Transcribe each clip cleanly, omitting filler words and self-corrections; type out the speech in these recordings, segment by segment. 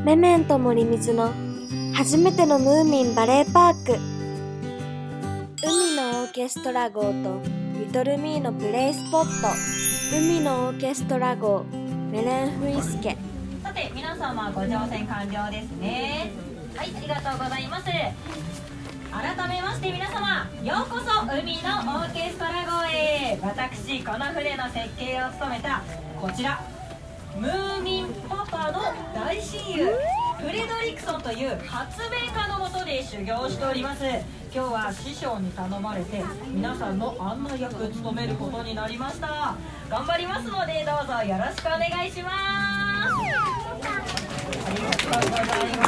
メメント森水の初めてのムーミンバレーパーク。海のオーケストラ号とリトルミーのプレイスポット。海のオーケストラ号メレンフイスケ。 さて皆様ご乗船完了ですね。はい、ありがとうございます。改めまして皆様、ようこそ海のオーケストラ号へ。私この船の設計を務めたこちらムーミンパパの大親友フレドリクソンという発明家のもとで修行しております。今日は師匠に頼まれて皆さんの案内役務めることになりました。頑張りますのでどうぞよろしくお願いします。ありがとうございます。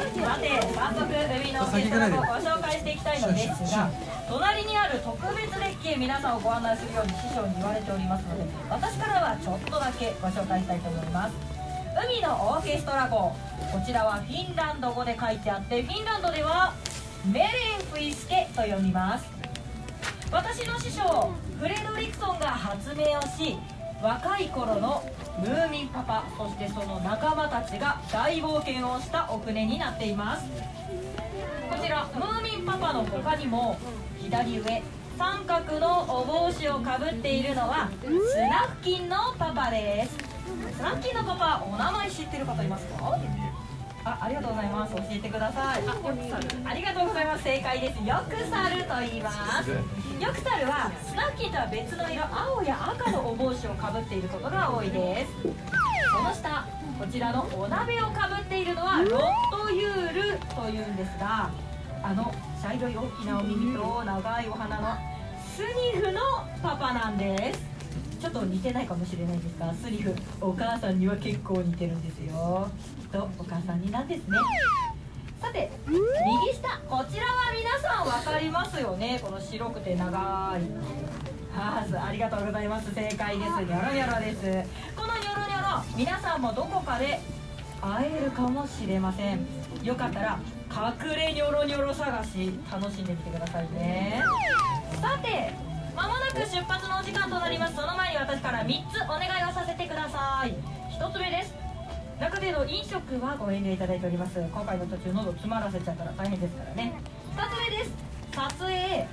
さて早速海のオーケストラをご紹介していきたいのですが、隣にある特別デッキへ皆さんをご案内するように師匠に言われておりますので、私からはちょっとだけご紹介したいと思います。海のオーケストラ号、こちらはフィンランド語で書いてあって、フィンランドではメレンフイスケと読みます。私の師匠フレドリクソンが発明をし、若い頃のムーミンパパ、そしてその仲間たちが大冒険をしたお船になっています。こちらムーミンパパの他にも左上三角のお帽子をかぶっているのはスナフキンのパパです。スナフキンのパパ、お名前知ってる方いますか？ありがとうございます。教えてください。ヨクサル。ありがとうございます。正解です。ヨクサルと言います。ヨクサルはスナフキンとは別の色、青や赤のお帽子をかぶっていることが多いです。その下、こちらのお鍋をかぶっているのはロットユールというんですが、茶色い大きなお耳と長いお鼻のスニフのパパなんです。ちょっと似てないかもしれないですが、スニフお母さんには結構似てるんですよ。きっとお母さんになんですね。さて右下、こちらは皆さん分かりますよね。この白くて長いハーズ、ありがとうございます。正解です。ニョロニョロです。このニョロニョロ、皆さんもどこかで会えるかもしれません。よかったら隠れニョロニョロ探し楽しんでみてくださいね。さてまもなく出発のお時間となります。その前に私から3つお願いをさせてください。1つ目です。中での飲食はご遠慮いただいております。今回の途中喉詰まらせちゃったら大変ですからね。2つ目です。撮影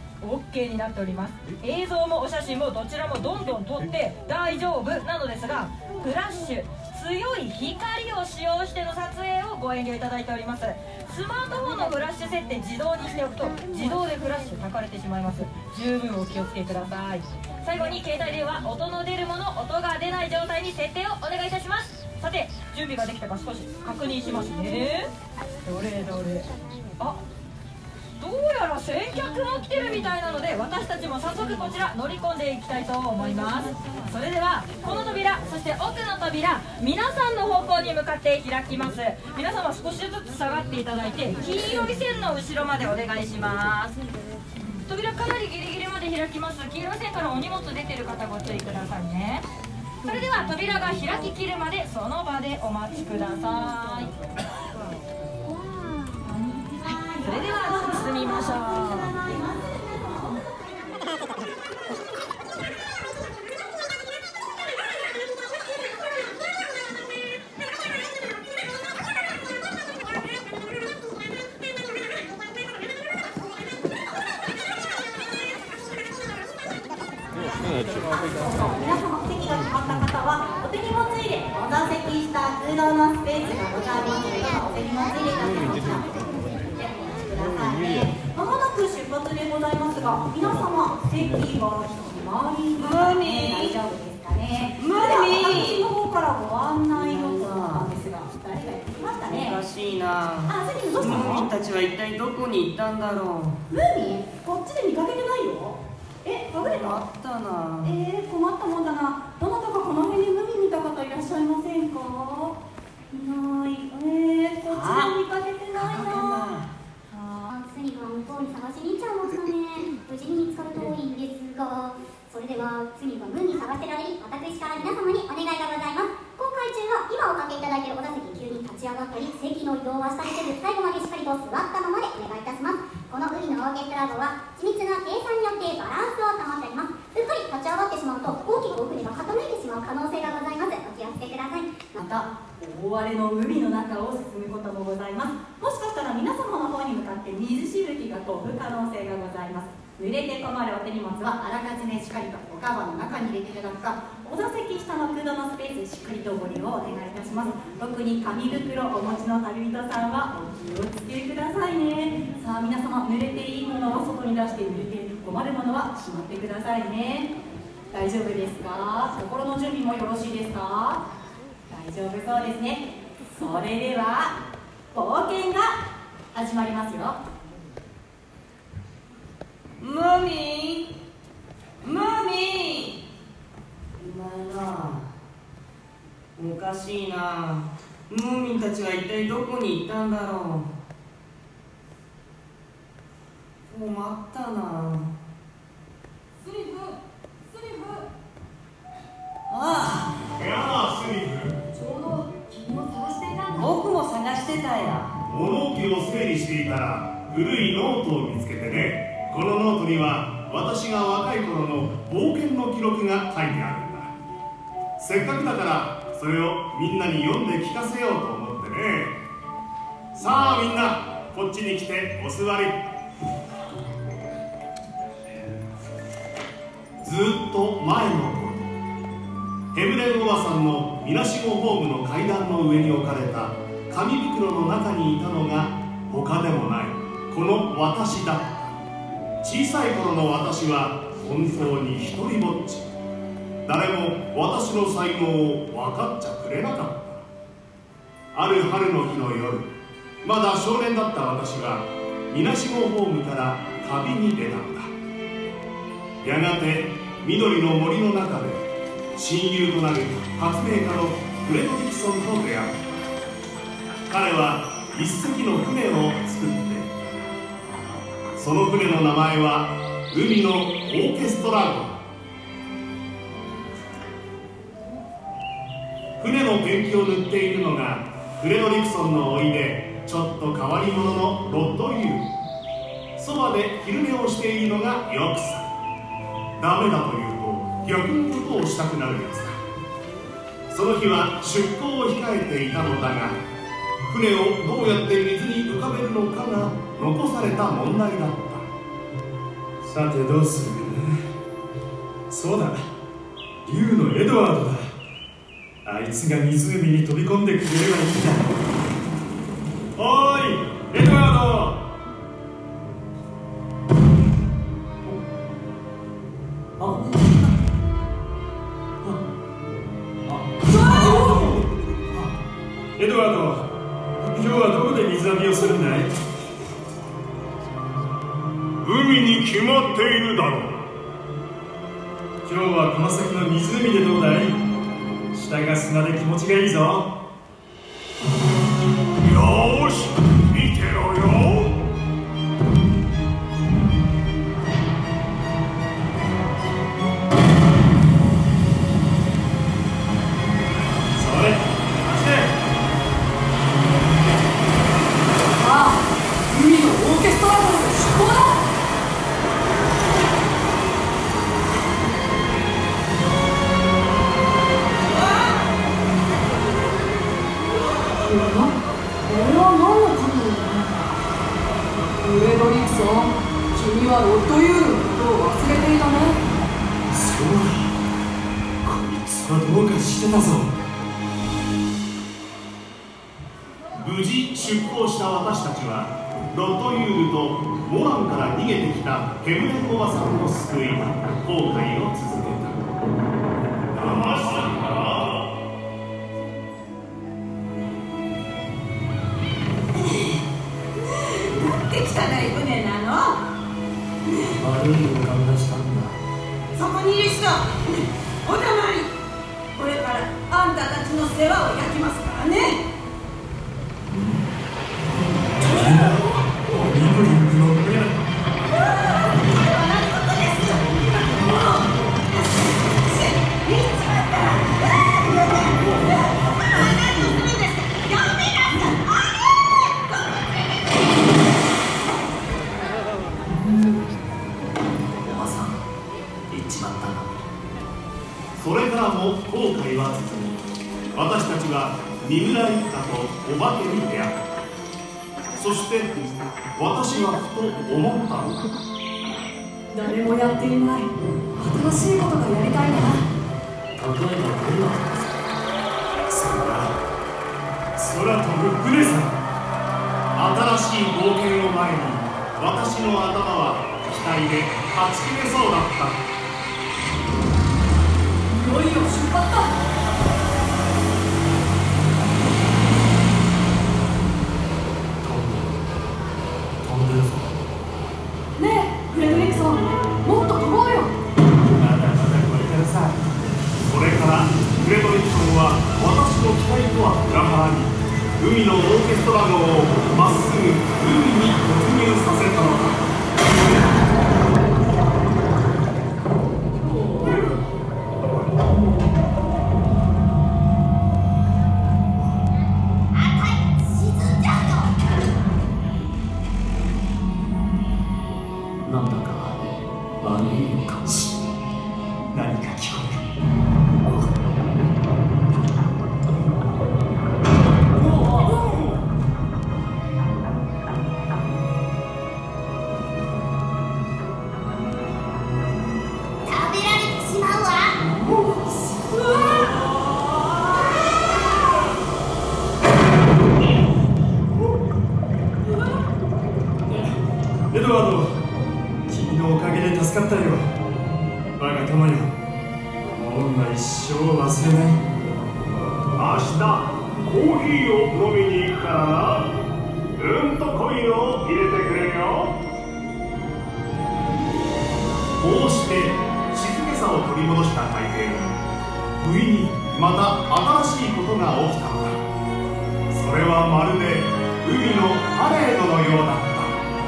OK になっております。映像もお写真もどちらもどんどん撮って大丈夫なのですが、フラッシュ強い光を使用しての撮影をご遠慮いただいております。スマートフォンのフラッシュ設定自動にしておくと自動でフラッシュ焚かれてしまいます。十分お気をつけください。最後に携帯電話、音の出るもの、音が出ない状態に設定をお願いいたします。さて準備ができたか少し確認しますね。どれどれ、どうやら先客も来てるみたいなので、私たちも早速こちら乗り込んでいきたいと思います。それではこの扉、そして奥の扉、皆さんの方向に向かって開きます。皆様少しずつ下がっていただいて黄色い線の後ろまでお願いします。扉かなりギリギリまで開きます。黄色い線からお荷物出てる方ご注意くださいね。それでは扉が開ききるまでその場でお待ちください。それでは進みましょう。 皆様席が決まった方はお手荷物入れ、お座席下空洞のスペースがございますので、お手荷物入れ立てました。まもなく出発でございますが、皆様席が決まりましたね。大丈夫ですかね。それでは私の方からご案内のなんですが、誰がやってきましたね。 おかしいな。 スニフどうしたの？ ムーミンたちは一体どこに行ったんだろう。 ムーミン、こっちで見かけてないよ。はぐれた？ あったな。 困ったもんだな。どなたかこの辺にムーミン見た方いらっしゃいませんか？いない。こっちで見かけてないな。 スニフは向こうに探しに行っちゃいましたね。無事に見つかるといいんですが、それではスニフはムーミン探してる間に私から皆様にお願いがございます。航海中は今おかけいただいているお座席急に立ち上がったり席の移動はしたりせず、最後までしっかりと座ったままでお願いいたします。この海のオーケストラ号は緻密な計算によってバランスを保っております。うっかり立ち上がってしまうと大きく奥には傾いてしまう可能性がございます。お気をつけください。 また大荒れの海の中を進むこともございます。もしかしたら皆様の方に向かって水しぶきが飛ぶ可能性がございます。濡れて困るお手荷物はあらかじめしっかりとおカバンの中に入れていただくか、お座席下の空洞のスペースしっかりとご利用お願いいたします。特に紙袋お持ちの旅人さんはお気をつけくださいね。さあ皆様、濡れていいものは外に出して、濡れて困るものはしまってくださいね。大丈夫ですか？心の準備もよろしいですか？大丈夫そうですね。それでは冒険が始まりますよ。 ムーミン、ムーミン。いないな。おかしいな。ムーミンたちは一体どこに行ったんだろう。困ったな。 スリフ、スリフ。 あやあ、スリフ。 ちょうど君を探していたんあ、 だ。 僕も探してたや。 物置を整理していたら古いノートを見つけてね。このノートには私が若い頃の冒険の記録が書いてあるんだ。せっかくだからそれをみんなに読んで聞かせようと思ってね。さあみんな、こっちに来てお座り。ずっと前の頃、ヘムレンおばさんのみなしごホームの階段の上に置かれた紙袋の中にいたのが他でもないこの私だった。小さい頃の私は本当に一人ぼっち。誰も私の才能を分かっちゃくれなかった。ある春の日の夜、まだ少年だった私はみなしごホームから旅に出たのだ。やがて緑の森の中で親友となる発明家のフレドリクソンと出会った。彼は一隻の船を作って、その船の名前は海のオーケストラ号。船のペンキを塗っているのがフレドリクソンの甥でちょっと変わり者のロッド・ユー。そばで昼寝をしているのがヨクさん。ダメだと言うと逆のことをしたくなるやつだ。その日は出港を控えていたのだが、船をどうやって水に浮かべるのかが残された問題だった。 さてどうするかね。そうだ、竜のエドワードだ。あいつが湖に飛び込んでくれればいいんだ。おーい、エドワード。エドワード、今日はどこで水浴びをするんだい？ 海に決まっているだろう。 今日はこの先の湖でどうだい？下が砂で気持ちがいいぞ。 よーし、見てろよ。 それ、走れ。 ああ、海のオーケストラ号の出港だ。これは何の神なの？フレドリクソン、君はロッドユーのことを忘れていたね。 そうだ、こいつはどうかしてたぞ。 無事出港した私たちはロッドユールとモランから逃げてきたヘムレンおばさんを救い、航海を続けた。騙したんだ。 汚い船なの？ 悪い予感がしたんだ。 そこにいる人、お黙り。これからあんたたちの世話を焼きますからね。 リブリングの船。 これは何事ですよ。もう見つかったら何をするんですか。やめなさい。 それからも航海は続き、私たちは三村一家とお化けに出会った。そして私はふと思ったのだ。 誰もやっていない新しいことがやりたいな。 例えばどんなそれは空飛ぶ船さ。新しい冒険を前に私の頭は期待ではち切れそうだった。 いよいよ出発だ。 飛んでるぞ。 ねえフレドリクソン、もっと飛ぼうよ。 まだまだこれからさ。それからフレドリクソンは私の期待とは裏腹に海のオーケストラ号をまっすぐ海に突入させたのだ。なんだか悪い予感し、何か聞こえる。エドワード、君のおかげで助かったよ。我が友よ、こんな一生忘れない。明日コーヒーを飲みに行くからな。うんと濃いのを入れてくれよ。こうして静けさを取り戻した海底に不意にまた新しいことが起きたのだ。それはまるで海のパレードのようだった。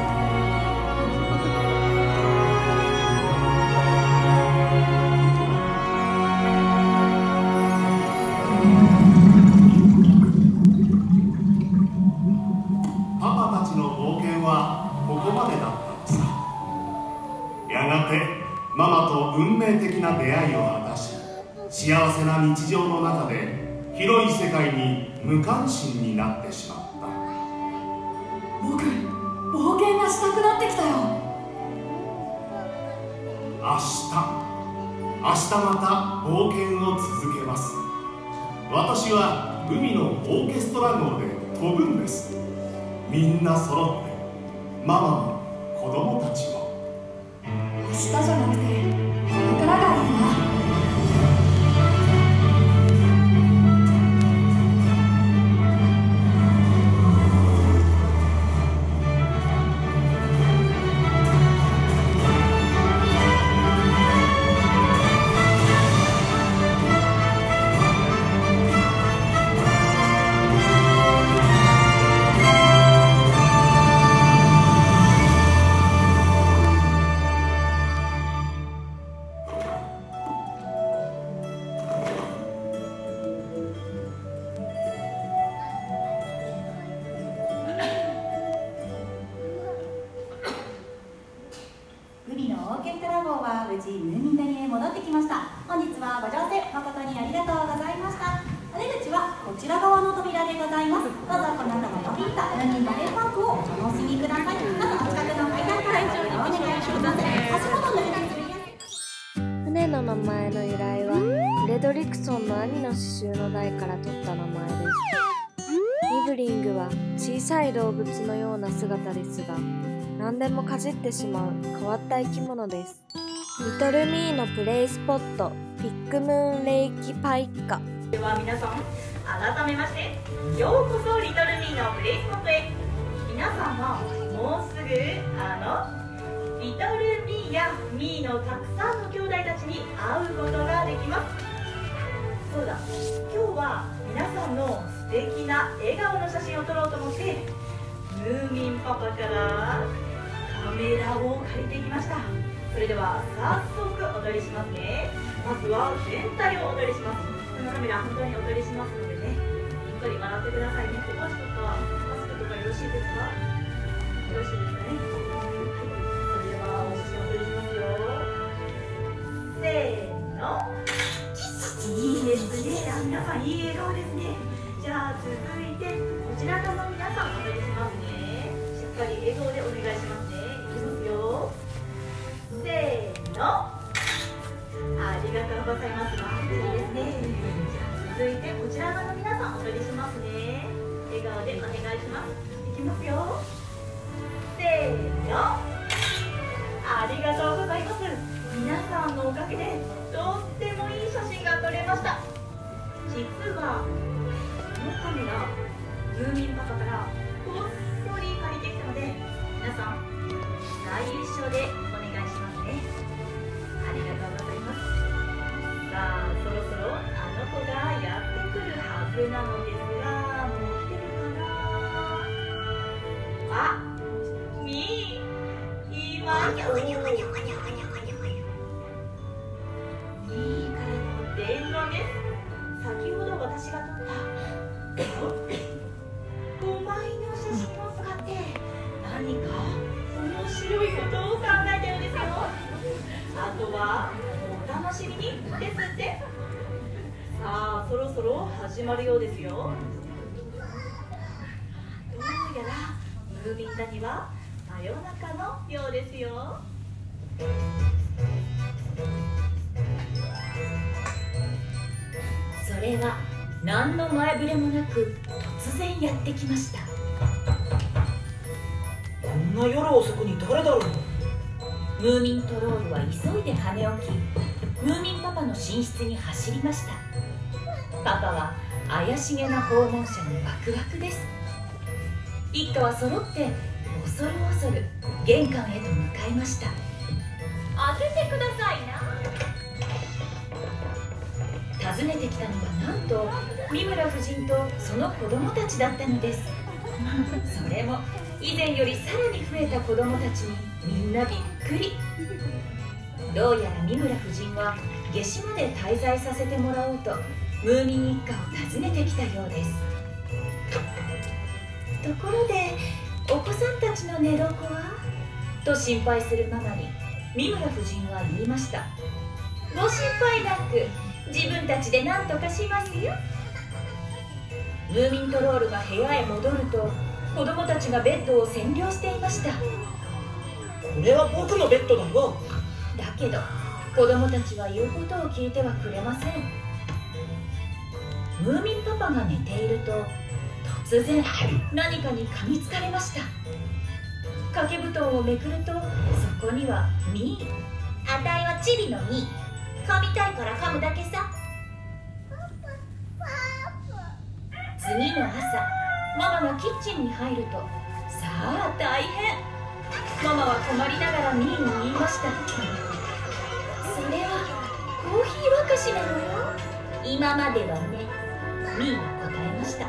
パパたちの冒険はここまでだったのさ。やがてママと運命的な出会いを果たし、幸せな日常の中で広い世界に無関心になってしまった。 僕、冒険がしたくなってきたよ。 明日また冒険を続けます。私は海のオーケストラ号で飛ぶんです。みんな揃って、ママも子供たちも。 明日じゃなくてこれからがいいな。 海のオーケストラ号は無事ムーミン谷へ戻ってきました。本日はご乗船誠にありがとうございました。お出口はこちら側の扉でございます。どうぞこの後ものびったムーミンバレーパークをお楽しみください。どうぞお近くの階段からお願いします。足元の船の名前の由来はフレドリクソンの兄の刺繍の代から取った名前です。ニブリングは小さい動物のような姿ですが、何でもかじってしまう変わった生き物です。リトルミーのプレイスポット、ピックムーンレイキパイッカ。 では皆さん、改めましてようこそリトルミーのプレイスポットへ。皆さんはもうすぐリトルミーやミーのたくさんの兄弟たちに会うことができます。そうだ、今日は皆さんの素敵な笑顔の写真を撮ろうと思って、ムーミンパパからカメラを借りてきました。それでは早速お撮りしますね。まずは全体をお撮りします。このカメラ本当にお撮りしますのでね、にっこり笑ってくださいね。お菓子とかマスクとかよろしいですか？よろしいですかね。はい、それではお写真お撮りしますよ。せーの。いいですね。皆さんいい笑顔ですね。じゃあ続いてこちら側の皆さんお願いしますね。しっかり笑顔でお願いしますね。いきますよ。せーの。ありがとうございます。いいですね。続いてこちら側の皆さんお願いしますね。笑顔でお願いします。いきますよ。せーの。ありがとうございます。皆さんのおかげでとってもいい写真が撮れました。実はこのカメラムーミンパパからこっそり借りてきたので、皆さん内緒でお願いしますね。ありがとうございます。さあ、そろそろあの子がやってくるはずなのですが、もう来てるかな。あ、みーいますよ。みーからの電話です。先ほど私が撮った5枚の写真を使って何か面白いことを考えたようですよ。あとはお楽しみにですって。さあ、そろそろ始まるようですよ。どうやらムーミン谷は真夜中のようですよ。それは何の前触れもなく突然やってきました。 こんな夜遅くに誰だろう。 ムーミントロールは急いで羽を起き、ムーミンパパの寝室に走りました。パパは怪しげな訪問者にワクワクです。一家は揃って恐る恐る玄関へと向かいました。開けてくださいな。訪ねてきたのはなんと三村夫人とその子供たちだったのです。それも以前よりさらに増えた子供たちにみんなびっくり。どうやら三村夫人は夏至まで滞在させてもらおうとムーミン一家を訪ねてきたようです。ところでお子さんたちの寝床はと心配するママに三村夫人は言いました。ご心配なく自分たちで何とかしますよ。ムーミントロールが部屋へ戻ると子供たちがベッドを占領していました。 これは僕のベッドだよ。 だけど子供たちは言うことを聞いてはくれません。ムーミンパパが寝ていると突然何かに噛みつかれました。掛け布団をめくるとそこにはミー。あたいはチビのミー。噛みたいから噛むだけさ。次の朝、ママがキッチンに入ると、さあ大変。ママは困りながらミーに言いました。それはコーヒー沸かしなのよ。今まではね。ミーは答えました。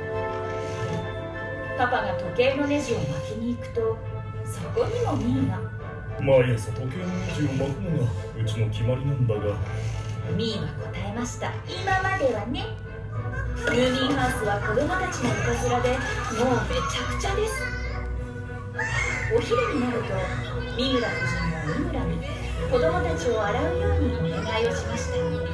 パパが時計のネジを巻きに行くと、そこにもミーが。 毎朝時計のネジを巻くのがうちの決まりなんだが。 ミーは答えました。今まではね。ムーミンハウスは子供たちのいたずらでもうめちゃくちゃです。お昼になると三村夫人は三村に子供たちを洗うようにお願いをしました。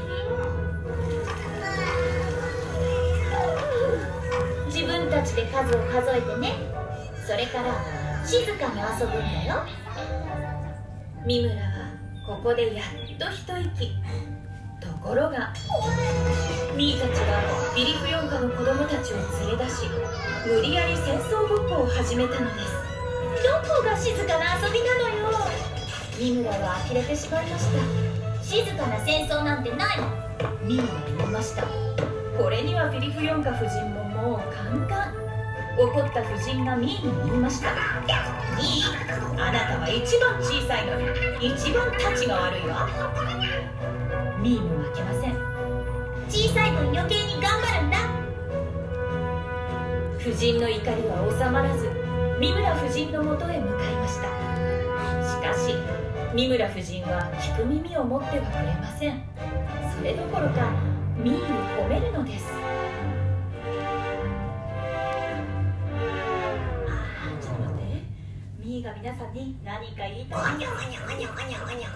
自分たちで数を数えてね。それから静かに遊ぶんだよ。三村はここでやっと一息。ところがミーたちはフィリフ・ヨンカの子供たちを連れ出し、無理やり戦争ごっこを始めたのです。どこが静かな遊びなのよ。三村は呆れてしまいました。静かな戦争なんてないの。ミーは言いました。これにはフィリフ・ヨンカ夫人ももうカンカン。怒った夫人がミーに言いました。ミー、あなたは一番小さいのに一番たちが悪いわ。ミーも負けません。小さい分余計に頑張るんだ。夫人の怒りは収まらず、三村夫人のもとへ向かいました。しかし三村夫人は聞く耳を持ってはくれません。それどころかミーを褒めるのです。ちょっと待って。ミーが皆さんに何か言いたい。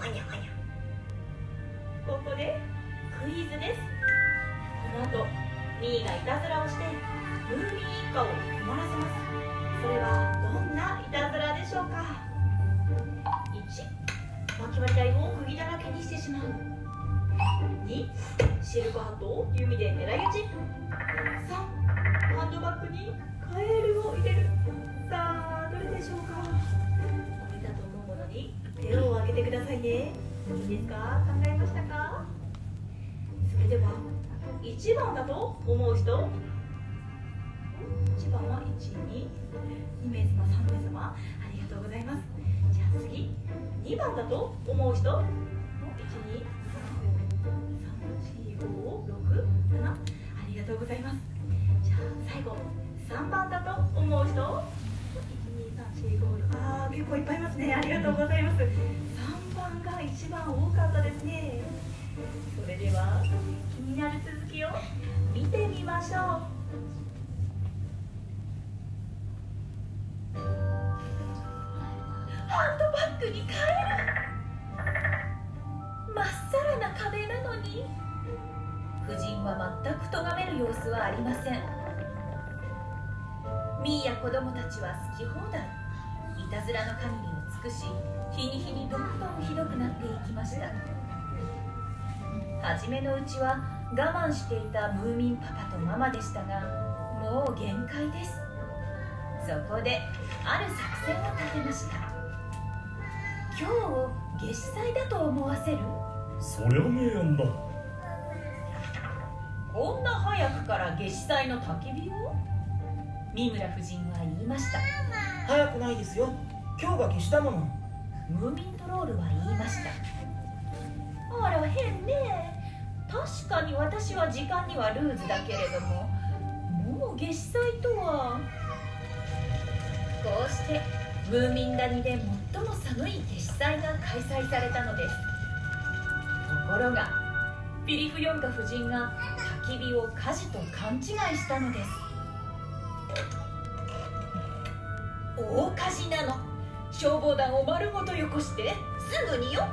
ここでクイズです。この後ミーがいたずらをしてムーミン一家を困らせます。それはどんないたずらでしょうか。1、巻き割り台を釘だらけにしてしまう。2、シルクハットを弓で狙い撃ち。3、ハンドバッグにカエルを入れる。さあどれでしょうか。これだと思うものに手を挙げてくださいね。いいですか、考えましたか。それでは1番だと思う人。1番は1、2名様、3名様、ありがとうございます。じゃあ次、2番だと思う人。1、2、3、4、5、6、7、ありがとうございます。じゃあ最後、3番だと思う人。1、2、3、4、5、6、結構いっぱいいますね。ありがとうございます。3番が一番多かったですね。それでは気になる続きを見てみましょう。ハンドバッグにカエル。まっさらな壁なのに夫人は全く咎める様子はありません。ミーや子供たちは好き放題いたずらの限りを尽くし、日に日にどんどんひどくなっていきました。初めのうちは我慢していたムーミンパパとママでしたが、もう限界です。そこである作戦を立てました。今日を夏至祭だと思わせる。 そりゃねえやんだ。 こんな早くから夏至祭の焚き火を。三村夫人は言いました。 早くないですよ、今日が夏至だもの。 ムーミントロールは言いました。あら変ね。確かに私は時間にはルーズだけれども、もう夏至祭とは。こうしてムーミン谷で最も寒い夏至祭が開催されたのです。ところがフィリフヨンカ夫人が焚き火を火事と勘違いしたのです。大火事なの。消防団を丸ごとよこしてすぐによ。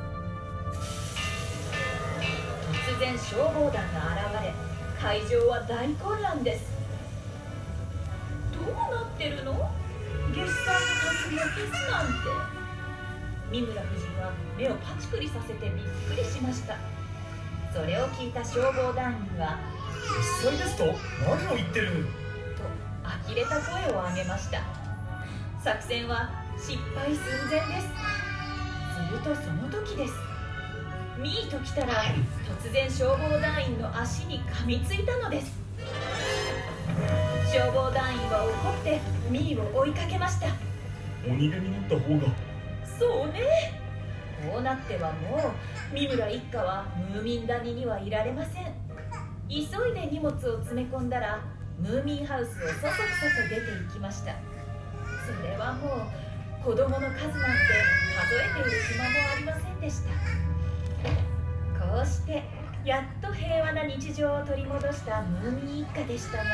突然消防団が現れ、会場は大混乱です。どうなってるの。夏至祭の焚き火を消すなんて。三村夫人は目をパチクリさせてびっくりしました。それを聞いた消防団員は夏至祭ですと何を言ってると呆れた声を上げました。作戦は失敗寸前です。するとその時です。ミーと来たら突然消防団員の足に噛みついたのです。消防団員は怒ってミーを追いかけました。 お逃げになった方が。 そうね。こうなってはもう三村一家はムーミン谷にはいられません。急いで荷物を詰め込んだらムーミンハウスをそそくさと出て行きました。それはもう子供の数なんて数えている暇もありませんでした。こうしてやっと平和な日常を取り戻したムーミン一家でしたが、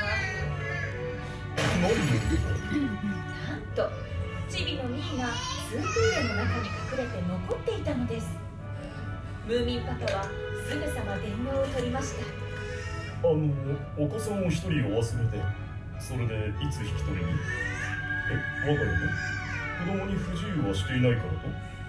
なんとチビのミーがスープ入れの中に隠れて残っていたのです。ムーミンパパはすぐさま電話を取りました。 お子さんを一人お忘れで、それでいつ引き取りに。我が家の子供に不自由はしていないからと。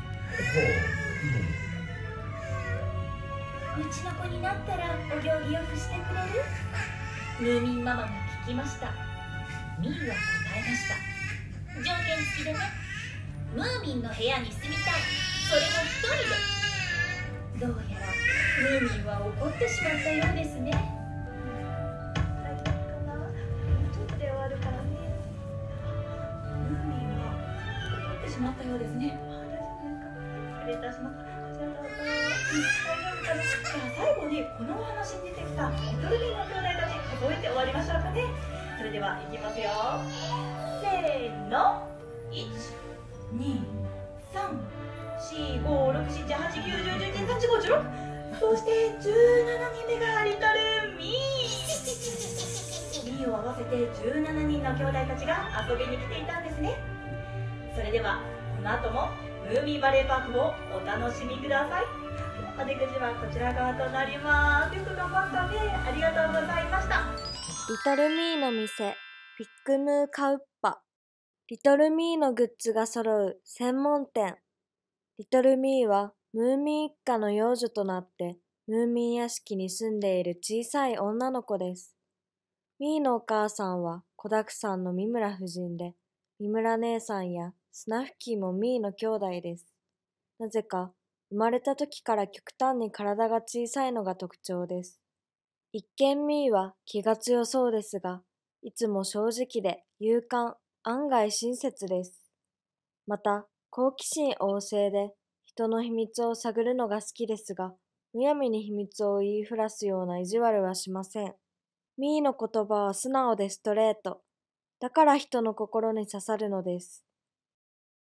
うちの子になったらお行儀よくしてくれる？ムーミンママが聞きました。ミーは答えました。条件付きでね。ムーミンの部屋に住みたい。それも一人で。どうやらムーミンは怒ってしまったようですね。大丈夫かな？ちょっとで終わるからね。ムーミンは怒ってしまったようですね。大丈夫ですか？失礼いたします。こちらどうぞ。大丈夫かな？じゃあ最後にこのお話に出てきたリトルミーの兄弟たち数えて終わりましょうかね。それではいきますよ。せーの。1、2、3、4、5、6、7、8、9、10、11、12、13、14、15、16。そして17人目がリトルミー。ミーを合わせて17人の兄弟たちが遊びに来ていたんですね。それではこの後もムーミンバレーパークをお楽しみください。 お出口はこちら側となります。よく頑張ったね。ありがとうございました。 リトルミーの店、ピックムーカウッパ。リトルミーのグッズが揃う専門店。リトルミーはムーミン一家の養女となってムーミン屋敷に住んでいる小さい女の子です。ミーのお母さんは子だくさんの三村夫人で、三村姉さんやスナフキーもミーの兄弟です。なぜか生まれた時から極端に体が小さいのが特徴です。一見ミーは気が強そうですが、いつも正直で勇敢、案外親切です。また、好奇心旺盛で人の秘密を探るのが好きですが、むやみに秘密を言いふらすような意地悪はしません。ミーの言葉は素直でストレート。だから人の心に刺さるのです。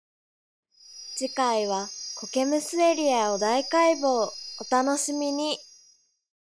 次回はコケムスエリアを大解剖。お楽しみに。